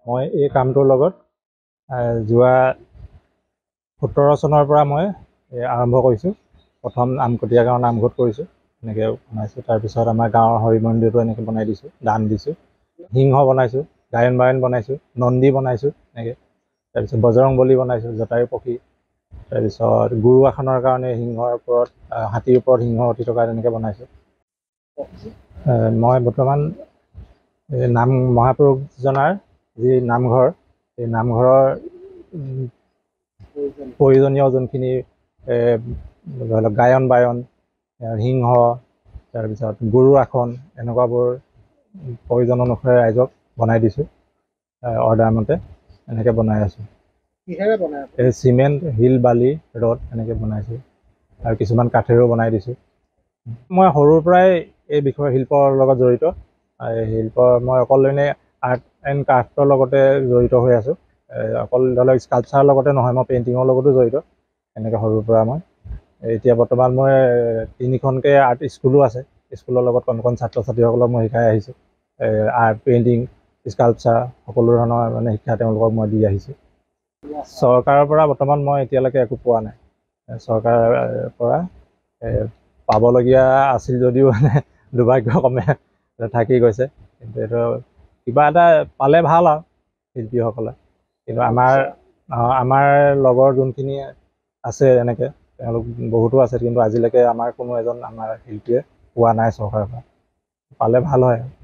মই এই কামটোৰ লগত যোৱা 17 চনৰ পৰা মই আৰম্ভ কৰিছোঁ। প্ৰথম আমকটীয়া গাঁৱৰ নামঘৰত কৰিছোঁ, এনেকৈ বনাইছোঁ। তাৰপিছত আমাৰ গাঁৱৰ হৰি মন্দিৰটো এনেকৈ বনাই দিছোঁ, দান দিছোঁ। সিংহ বনাইছোঁ, গায়ন বায়ন বনাইছোঁ, নন্দী বনাইছোঁ এনেকৈ। তাৰপিছত বজৰংবলী বনাইছোঁ, জটায়ু পক্ষী। তাৰপিছত গুৰু আসনৰ কাৰণে সিংহৰ ওপৰত, হাতীৰ ওপৰত সিংহ উঠি থকা তেনেকৈ বনাইছোঁ। মই বৰ্তমান নাম মহাপুৰুষজনাৰ যি নামঘৰ, এই নামঘৰৰ প্ৰয়োজনীয় যোনখিনি ধৰি লওক গায়ন বায়ন, সিংহ, তাৰপিছত গুৰু আসন, এনেকুৱাবোৰ প্ৰয়োজন অনুসাৰে ৰাইজক বনাই দিছোঁ। অৰ্ডাৰ মতে এনেকৈ বনাই আছোঁ। এই চিমেণ্ট, শিল, বালি, ৰদ এনেকৈ বনাইছোঁ, আৰু কিছুমান কাঠেৰেও বনাই দিছোঁ। মই সৰুৰ পৰাই এই বিষয় শিল্পৰ লগত জড়িত। মই অকল এনেই আৰ্ট এণ্ড ক্ৰাফ্টৰ লগতে জড়িত হৈ আছোঁ। অকল ধৰি লওক স্কাল্পচাৰৰ লগতে নহয়, মই পেইণ্টিঙৰ লগতো জড়িত। এনেকৈ সৰুৰ পৰা মই এতিয়া বৰ্তমান মই 3খনকৈ আৰ্ট স্কুলো আছে। স্কুলৰ লগত কণ ছাত্ৰ ছাত্ৰীসকলক মই শিকাই আহিছোঁ। আৰ্ট, পেইণ্টিং, স্কাল্পচাৰ সকলো ধৰণৰ মানে শিক্ষা তেওঁলোকক মই দি আহিছোঁ। চৰকাৰৰ পৰা বৰ্তমান মই এতিয়ালৈকে একো পোৱা নাই। চৰকাৰৰ পৰা পাবলগীয়া আছিল যদিও মানে দুৰ্ভাগ্যক্ৰমে থাকি গৈছে। কিন্তু এইটো কিবা এটা পালে ভাল আৰু শিল্পীসকলে। কিন্তু আমাৰ লগৰ যোনখিনি আছে এনেকৈ, তেওঁলোক বহুতো আছে, কিন্তু আজিলৈকে আমাৰ কোনো এজন আমাৰ শিল্পীয়ে পোৱা নাই চৰকাৰৰ পৰা। পালে ভাল হয়।